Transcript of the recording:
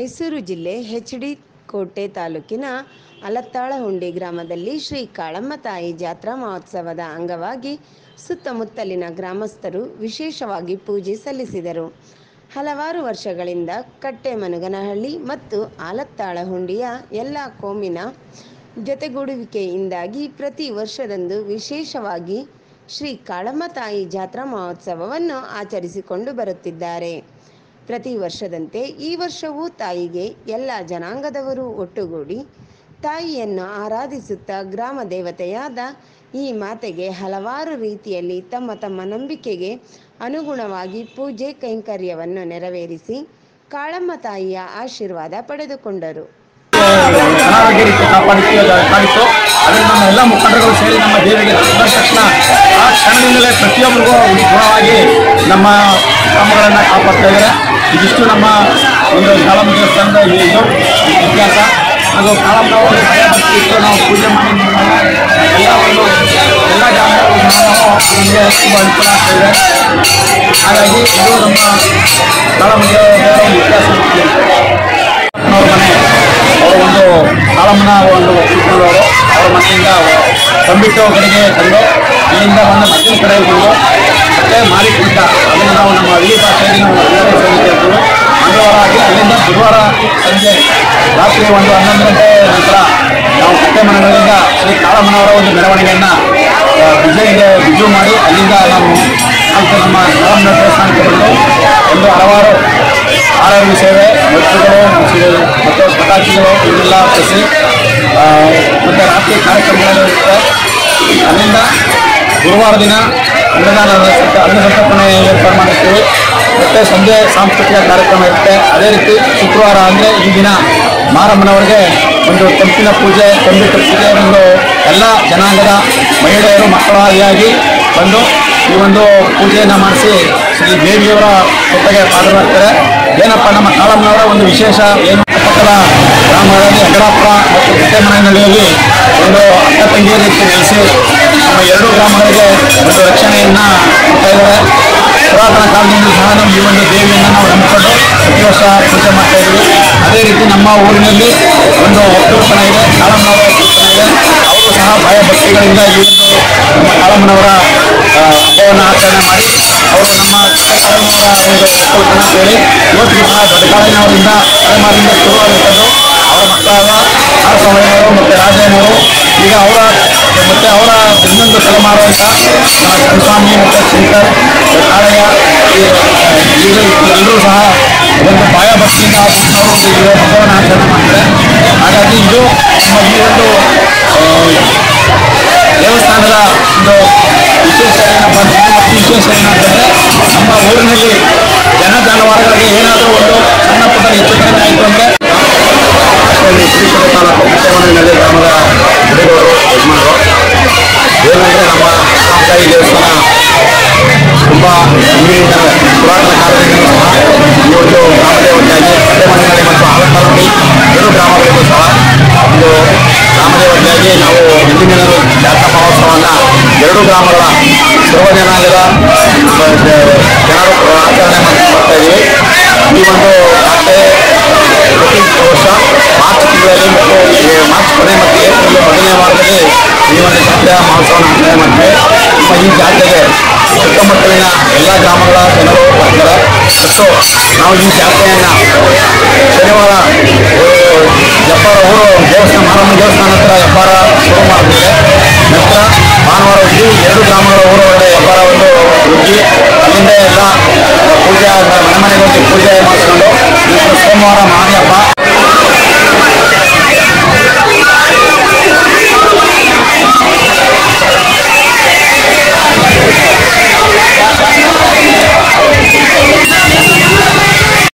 ಮೈಸೂರು ಜಿಲ್ಲೆ ಹೆಚ್.ಡಿ. ಕೋಟೆ ತಾಲೂಕಿನ ಅಲತ್ತಾಳಹುಂಡಿ ಗ್ರಾಮದಲ್ಲಿ ಶ್ರೀ ಕಾಳಮ್ಮ ತಾಯಿ ಜಾತ್ರಾ ಮಹೋತ್ಸವದ ಅಂಗವಾಗಿ ಸುತ್ತಮುತ್ತಲಿನ ಗ್ರಾಮಸ್ಥರು ವಿಶೇಷವಾಗಿ ಪೂಜೆ ಸಲ್ಲಿಸಿದರು. ಹಲವಾರು ವರ್ಷಗಳಿಂದ ಕಟ್ಟೆಮನುಗನಹಳ್ಳಿ ಮತ್ತು ಆಲತ್ತಾಳಹುಂಡಿಯ ಎಲ್ಲ ಕೋಮಿನ ಜೊತೆಗೂಡುವಿಕೆಯಿಂದಾಗಿ ಪ್ರತಿ ವರ್ಷದಂದು ವಿಶೇಷವಾಗಿ ಶ್ರೀ ಕಾಳಮ್ಮ ತಾಯಿ ಜಾತ್ರಾ ಮಹೋತ್ಸವವನ್ನು ಆಚರಿಸಿಕೊಂಡು ಬರುತ್ತಿದ್ದಾರೆ. ಪ್ರತಿ ವರ್ಷದಂತೆ ಈ ವರ್ಷವೂ ತಾಯಿಗೆ ಎಲ್ಲ ಜನಾಂಗದವರು ಒಟ್ಟುಗೂಡಿ ತಾಯಿಯನ್ನು ಆರಾಧಿಸುತ್ತಾ ಗ್ರಾಮ ದೇವತೆಯಾದ ಈ ಮಾತೆಗೆ ಹಲವಾರು ರೀತಿಯಲ್ಲಿ ತಮ್ಮ ತಮ್ಮ ನಂಬಿಕೆಗೆ ಅನುಗುಣವಾಗಿ ಪೂಜೆ ಕೈಂಕರ್ಯವನ್ನು ನೆರವೇರಿಸಿ ಕಾಳಮ್ಮ ತಾಯಿಯ ಆಶೀರ್ವಾದ ಪಡೆದುಕೊಂಡರು. ಎಲ್ಲ ಮುಖಂಡರುಗಳು ಸೇರಿ ನಮ್ಮ ದೇವಿಗೆ ತಕ್ಷಣ ಆ ಕ್ಷಣದಿಂದಲೇ ಪ್ರತಿಯೊಬ್ಬರಿಗೂ ಗುಣವಾಗಿ ನಮ್ಮ ಗ್ರಾಮಗಳನ್ನು ಕಾಪಾಡ್ತಾ ಇದ್ದಾರೆ. ಇದಿಷ್ಟು ನಮ್ಮ ಒಂದು ಕಾಳಮ್ಮ ದೇವಸ್ಥಾನದ ಇದು ಇತಿಹಾಸ. ಅದು ಕಾಳಮ್ಮನವರು ನಾವು ಪೂಜೆ ಮಾಡಿ ಎಲ್ಲ ಗ್ರಾಮಗಳು ನಮಗೆ ತುಂಬ ಅನುಕೂಲ ಆಗ್ತಾ ಇದೆ. ಹಾಗಾಗಿ ಇದು ನಮ್ಮ ಕಾಳಮ್ಮ ದೇವರ ಇತಿಹಾಸ. ಮನೆ ಅವರು ಒಂದು ಕಾಳಮ್ಮನ ಒಂದು ಇಟ್ಕೊಂಡವರು ಅವರ ಮನೆಯಿಂದ ತಂಬಿಟ್ಟು ಕಡೆಗೆ ತಂದು ಅಲ್ಲಿಂದ ಒಂದು ಮದ್ದಿನ ಕಡೆ ಬಂದು ಮತ್ತೆ ಮಾರಿಕುಂಟ ಅದನ್ನು ನಾವು ನಮ್ಮ ಹಳ್ಳಿ ಭಾಷೆಯಲ್ಲಿ ನಾವು ಹೇಳ್ತೀವಿ. ಮಂಗಳವಾರ ಆಗಿ ಅಲ್ಲಿಂದ ಬುಧವಾರ ಸಂಜೆ ರಾತ್ರಿ ಒಂದು 11 ಗಂಟೆ ನಂತರ ನಾವು ಕಟ್ಟೆ ಮನೆಗಳಿಂದ ಶ್ರೀ ಕಾಳಮ್ಮನವರ ಒಂದು ಮೆರವಣಿಗೆಯನ್ನು ಬಿಜು ಮಾಡಿ ಅಲ್ಲಿಂದ ನಾವು ನಮ್ಮ ಕಾಳಮ್ಮನ ದೇವಸ್ಥಾನಕ್ಕೆ ಬಂದು ಒಂದು ಹಲವಾರು ಆರೋಗ್ಯ ಸೇವೆ ವಸ್ತುಗಳು ಮತ್ತು ಪಟಾಕಿಗಳು ಇವೆಲ್ಲ ಕಸಿ ಮತ್ತು ರಾತ್ರಿ ಕಾರ್ಯಕ್ರಮಗಳು ಇರುತ್ತೆ. ಅಲ್ಲಿಂದ ಗುರುವಾರ ದಿನ ಅನ್ನ ಸಂತರ್ಪಣೆ ಏರ್ಪಾಡು ಮಾಡಿರ್ತೀವಿ. ಮತ್ತು ಸಂಜೆ ಸಾಂಸ್ಕೃತಿಕ ಕಾರ್ಯಕ್ರಮ ಇರುತ್ತೆ. ಅದೇ ರೀತಿ ಶುಕ್ರವಾರ ಅಂದರೆ ಈ ದಿನ ಮಾರಮ್ಮನವರಿಗೆ ಒಂದು ತಂಪಿನ ಪೂಜೆ ತಂಬಿಟ್ಟು ಪೂಜೆ ಒಂದು ಎಲ್ಲ ಜನಾಂಗದ ಮಹಿಳೆಯರು ಮಕ್ಕಳಾದಿಯಾಗಿ ಬಂದು ಈ ಒಂದು ಪೂಜೆಯನ್ನು ಮಾಡಿಸಿ ಶ್ರೀ ದೇವಿಯವರ ಜೊತೆಗೆ ಪಾಲ್ಗೊಳ್ತಾರೆ. ಏನಪ್ಪ ನಮ್ಮ ಕಾಳಮ್ಮನವರ ಒಂದು ವಿಶೇಷ ಏನು ಪಕ್ಕದ ಗ್ರಾಮಗಳಲ್ಲಿ ಅಗಡಾಪುರ ಮತ್ತು ಕಟ್ಟೆಮನೆಹಳ್ಳಿಯಲ್ಲಿ ಒಂದು ಅಕ್ಕ ತಂಗಿಯ ರೀತಿ ನೆಲೆಸಿ ನಮ್ಮ ಎರಡೂ ಗ್ರಾಮಗಳಿಗೆ ಒಂದು ರಕ್ಷಣೆಯನ್ನು ಕೊಡ್ತಾ ಇದ್ದಾರೆ. ಪುರಾತನ ಕಾಲದಿಂದ ಸಹ ನಾವು ಈ ಒಂದು ದೇವಿಯನ್ನು ನಾವು ನಂಬಿಕೊಂಡು ಪ್ರತಿ ವರ್ಷ ಪೂಜೆ ಮಾಡ್ತಾ ಇದ್ದೀವಿ. ಅದೇ ರೀತಿ ನಮ್ಮ ಊರಿನಲ್ಲಿ ಒಂದು ಒಕ್ಕೂಟನ ಇದೆ, ಕಾಳಮ್ಮನವರ ಒಕ್ಕೂಟನ ಇದೆ. ಅವರು ಸಹ ಭಯ ಭಕ್ತಿಗಳಿಂದ ಈ ಒಂದು ನಮ್ಮ ಕಾಳಮ್ಮನವರ ಹಬ್ಬವನ್ನು ಆಚರಣೆ ಮಾಡಿ ಅವರು ನಮ್ಮ ಕಾಳಮ್ಮನವರ ಒಂದು ಒಕ್ಕೂಟನ ಹೇಳಿ ಇವತ್ತಿಗೆ ಸಹ ದೊಡ್ಡಕಾಳಿನವರಿಂದ ತಲೆಮಾರಿನಿಂದ ಶುರುವಾಗಿರ್ತದ್ದು. ಅವರ ಮಕ್ಕಳಾದ ಆರಸಮಯ್ಯನವರು ಮತ್ತು ರಾಜಯ್ಯನವರು ಈಗ ಅವರ ಇನ್ನೊಂದು ತಲೆಮಾರುವಂಥ ಕೃಸ್ವಾಮಿ ಮತ್ತು ಶಂಕರ್ ಕಾಳಯ್ಯ ಎಲ್ಲರೂ ಸಹ ಒಂದು ಭಯ ಭಕ್ತಿಯಿಂದ ಅವರು ಹಬ್ಬವನ್ನು ಆಚರಣೆ ಮಾಡ್ತಾರೆ. ಹಾಗಾಗಿ ಇದು ನಮ್ಮ ಈ ಒಂದು ದೇವಸ್ಥಾನದ ಒಂದು ವಿಶೇಷ ಏನಪ್ಪ ವಿಶೇಷ ಏನಂತಂದರೆ ನಮ್ಮ ಊರಿನಲ್ಲಿ ಜಾನುವಾರುಗಳಿಗೆ ಏನಾದರೂ ಒಂದು ಸಣ್ಣ ಪುಟ್ಟ ಹೆಚ್ಚು ಕಡಿಮೆ ಆಯಿತು ಅಂದರೆ ಶ್ರೀಕೃಷ್ಣ ತಾಲೂಕು ಕಟ್ಟೆಮನೆಹಳ್ಳಿ ಗ್ರಾಮದ ಹುಡುಗರು ಯಜಮಾನರು ಏನಂದರೆ ನಮ್ಮ ತಾಯಿ ದೇವಸ್ಥಾನ ತುಂಬ ಹಿಂದಿನಿಂದ ಪುರಾತನ ಕಾಲದಿಂದ ಸಹ ಈ ಒಂದು ಗ್ರಾಮ ದೇವತೆಯಾಗಿ ಕಟ್ಟೆಮನೆಹಳ್ಳಿ ಮತ್ತು ಆಲತ್ತಾಳಹುಂಡಿ ಎರಡು ಗ್ರಾಮಗಳಿಗೂ ಸಹ ಒಂದು ಗ್ರಾಮ ದೇವತೆಯಾಗಿ ನಾವು ಹಿಂದಿನ ಜಾತ್ರಾ ಮಹೋತ್ಸವವನ್ನು ಎರಡೂ ಗ್ರಾಮಗಳ ಸರ್ವ ಜನಾಂಗದ ಜನರು ಆಚರಣೆ ಮಾಡ್ತಾ ಇದ್ದೀವಿ. ಈ ಒಂದು ಜಾತ್ರೆ ಪ್ರತಿ ವರ್ಷ ಮಾರ್ಚ್ ತಿಂಗಳಲ್ಲಿ ಮತ್ತು ಮಾರ್ಚ್ ಕೊನೆ ಮತ್ತು ಏಪ್ರಿಲ್ ಮೊದಲನೇ ವಾರದಲ್ಲಿ ಈ ಒಂದು ಜಾತ್ರೆಯ ಮಹೋತ್ಸವವನ್ನು ಆಚರಣೆ ಮಾಡ್ತೀವಿ. ಈ ಜಾತ್ರೆಗೆ ಸುತ್ತಮುತ್ತಲಿನ ಎಲ್ಲ ಗ್ರಾಮಗಳ ಜನರು ಬರ್ತಾರೆ. ಮತ್ತು ನಾವು ಈ ಜಾತ್ರೆಯನ್ನು ಶನಿವಾರ ಹೆಬ್ಬಾರ ಊರು ದೇವಸ್ಥಾನ ಮಾರಮ್ಮ ದೇವಸ್ಥಾನ ಹತ್ರ ಹೆಬ್ಬಾರ ಶುರು ಮಾಡ್ತಿದೆ. ನಂತರ ಭಾನುವಾರ ಇಡೀ ಎರಡು ಗ್ರಾಮಗಳ ಊರ ಒಳಗಡೆ ಹೆಬ್ಬಾರ ಒಂದು ರುಗ್ಗಿ ಅಲ್ಲಿಂದ ಎಲ್ಲ ಪೂಜೆ ಮನೆ ಮನೆಗೆ ಹೋಗಿ ಪೂಜೆ ಮಾಡಿಕೊಂಡು ನಂತರ ಸೋಮವಾರ ಮಾರಿ ಹಬ್ಬ